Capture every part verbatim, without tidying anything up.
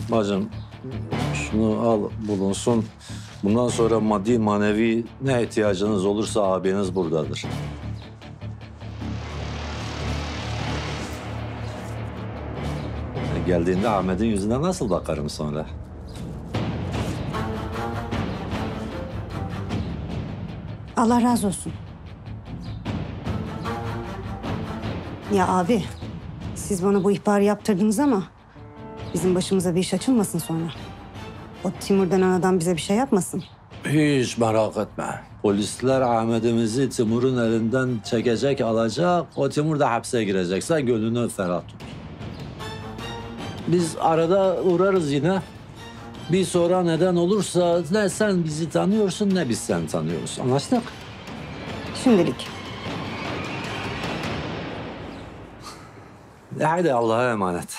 Bacım şunu al bulunsun. Bundan sonra maddi manevi ne ihtiyacınız olursa abiniz buradadır. Geldiğinde Ahmet'in yüzüne nasıl bakarım sonra? Allah razı olsun. Ya abi, siz bana bu ihbarı yaptırdınız ama bizim başımıza bir iş açılmasın sonra. O Timur denen adam bize bir şey yapmasın. Hiç merak etme. Polisler Ahmet'imizi Timur'un elinden çekecek, alacak. O Timur da hapse girecek. Sen gönlünü ferah tut. Biz arada uğrarız yine. Bir sonra neden olursa ne sen bizi tanıyorsun ne biz seni tanıyoruz. Anlaştık? Şimdilik. E hadi Allah'a emanet.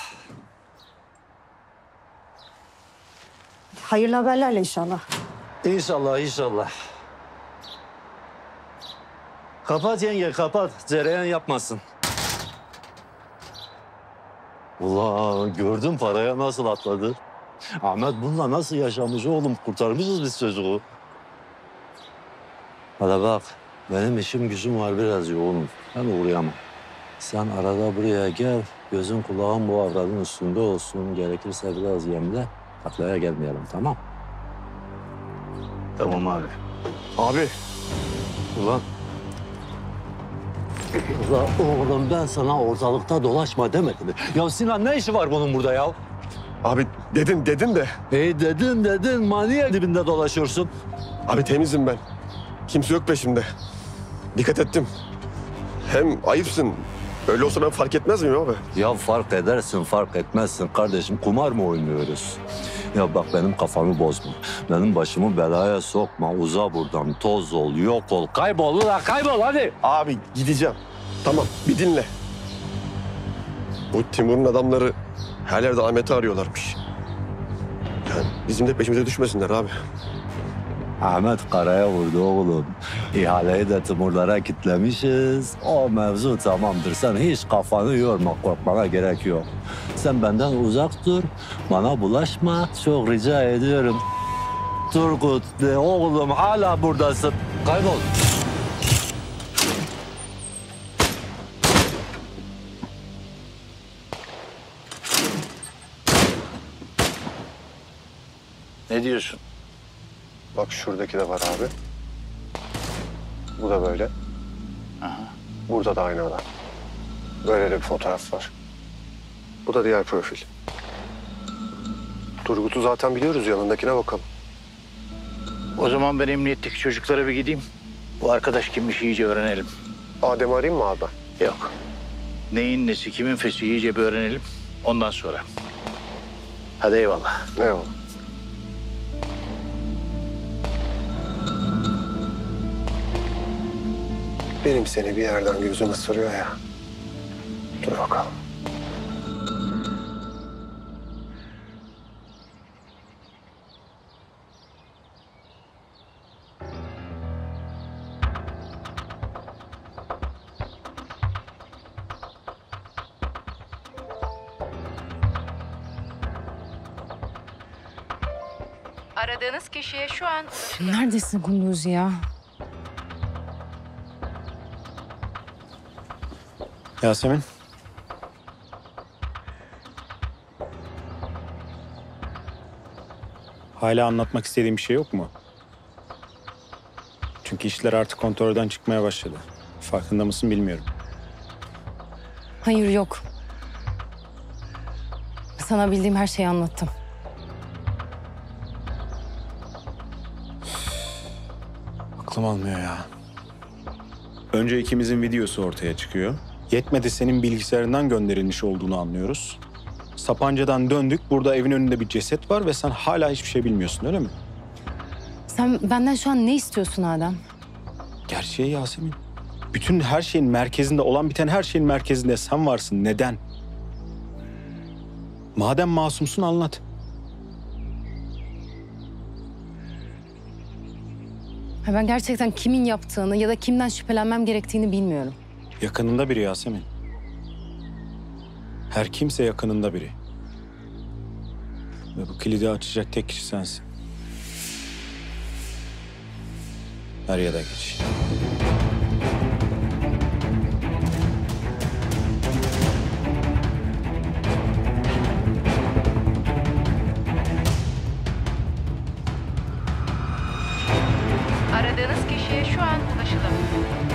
Hayırlı haberlerle inşallah. İnşallah, inşallah. Kapat yenge, kapat. Cereyan yapmasın. Ulan gördün paraya nasıl atladı? Ahmet bununla nasıl yaşamış oğlum? Kurtarmışız biz çocuğu. Hadi bak, benim işim gücüm var biraz yoğunum. Ben uğrayamam. Sen arada buraya gel, gözün kulağın bu avradın üstünde olsun. Gerekirse biraz yemle, taklaya gelmeyelim, tamam? Tamam abi. Abi. Ulan. Ulan oğlum ben sana ortalıkta dolaşma demedim mi? Ya Sinan ne işi var bunun burada ya? Abi dedin dedin de. Hey dedin dedin maniye dibinde dolaşıyorsun. Abi temizim ben. Kimse yok peşimde. Dikkat ettim. Hem ayıpsın. Öyle olsa ben fark etmez miyim abi? Ya fark edersin fark etmezsin kardeşim, kumar mı oynuyoruz? Ya bak benim kafamı bozma. Benim başımı belaya sokma. Uza buradan, toz ol, yok ol, kaybol ulan kaybol hadi. Abi gideceğim. Tamam bir dinle. Bu Timur'un adamları her yerde Ahmet'i arıyorlarmış. Yani bizim de peşimize düşmesinler abi. Ahmet karaya vurdu oğlum. İhaleyi de Timurlara kitlemişiz. O mevzu tamamdır. Sen hiç kafanı yorma, korkmana gerek yok. Sen benden uzak dur, bana bulaşma. Çok rica ediyorum. Turgut de oğlum hala buradasın. Kaybol. Ne diyorsun? Bak şuradaki de var abi. Bu da böyle. Aha. Burada da aynı adam. Böyle de bir fotoğraf var. Bu da diğer profil. Turgut'u zaten biliyoruz, yanındakine bakalım. O zaman ben emniyetteki çocuklara bir gideyim. Bu arkadaş kimmiş iyice öğrenelim. Adem'i arayayım mı abi? Yok. Neyin nesi, kimin fesi iyice bir öğrenelim. Ondan sonra. Hadi eyvallah. Eyvallah. Benim seni bir yerden gözüm ısırıyor ya. Dur bakalım. Aradığınız kişiye şu an ulaşılamıyor. Neredesin Kunduz ya? Yasemin. Hala anlatmak istediğin bir şey yok mu? Çünkü işler artık kontrolden çıkmaya başladı. Farkında mısın bilmiyorum. Hayır yok. Sana bildiğim her şeyi anlattım. Aklım almıyor ya. Önce ikimizin videosu ortaya çıkıyor. Yetmedi senin bilgisayarından gönderilmiş olduğunu anlıyoruz. Sapanca'dan döndük. Burada evin önünde bir ceset var ve sen hala hiçbir şey bilmiyorsun, öyle mi? Sen benden şu an ne istiyorsun Adem? Gerçeği Yasemin. Bütün her şeyin merkezinde, olan biten her şeyin merkezinde sen varsın. Neden? Madem masumsun anlat. Ha, ben gerçekten kimin yaptığını ya da kimden şüphelenmem gerektiğini bilmiyorum. Yakınında biri Yasemin. Her kimse yakınında biri. Ve bu kilidi açacak tek kişi sensin. Er ya da geç. Aradığınız kişiye şu an ulaşılamıyor.